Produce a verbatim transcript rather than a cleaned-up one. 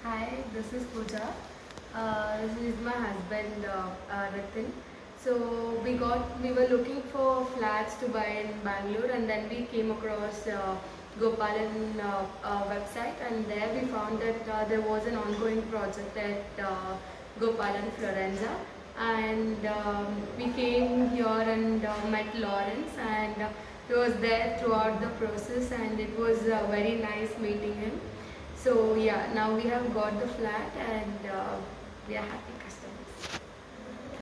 Hi, this is Pooja. Uh, this is my husband uh, uh, Ritin. So we got we were looking for flats to buy in Bangalore, and then we came across uh, Gopalan uh, uh, website, and there we found that uh, there was an ongoing project at uh, Gopalan Florenza, and um, we came here and uh, met Lawrence, and uh, he was there throughout the process, and it was uh, very nice meeting him. So yeah, now we have got the flat, and uh, we are happy.